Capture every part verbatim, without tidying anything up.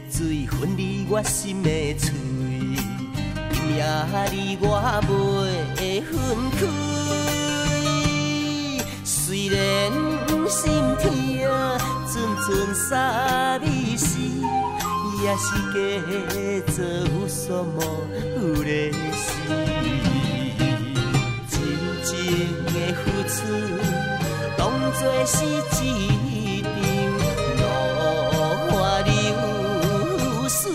水分离我心的嘴，今夜你我袂分开。虽然心痛阵阵沙米时，也是假做有什么有个事。真情的付出，当作是一场落花流水。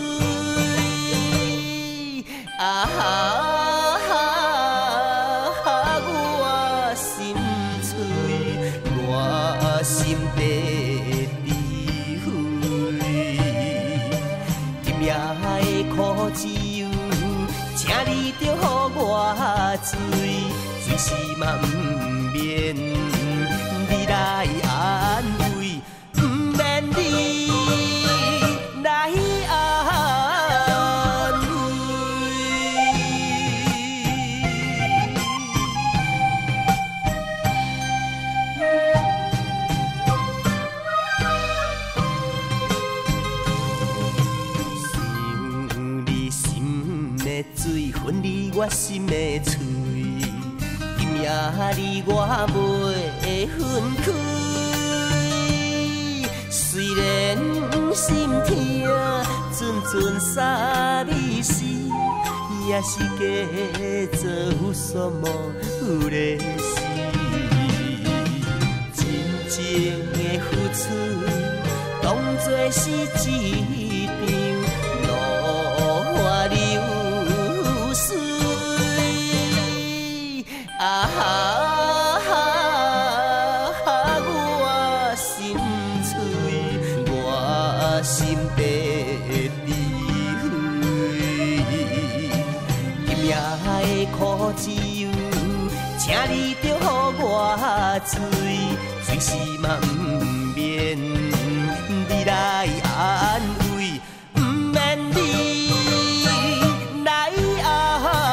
啊哈哈，我心碎，我心地滋味。今夜的苦只有，请你着予我醉，随时嘛不免你来安慰，不免你来安慰。想你心的水，分离我心的嘴。今夜你我袂分开，虽然心痛阵阵沙米时，也是假做有什么有个事。真情的付出，当作是一场落花流水。啊哈哈，我心碎，我心地滋味。今夜的苦只有，请你着予我醉，随时嘛不免你来安慰，不免你来安慰。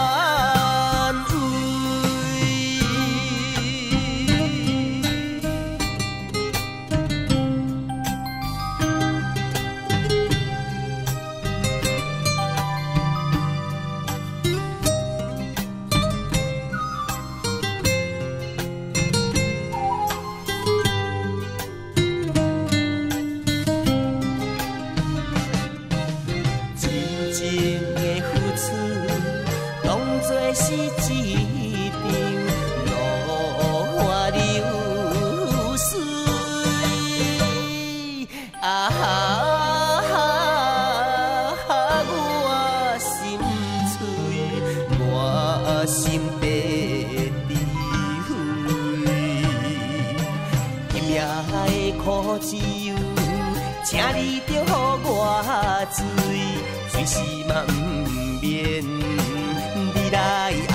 是一场落花流水。啊哈我心碎，我心地滋味。今夜的苦只有，请你着予我醉，随时嘛不免你来。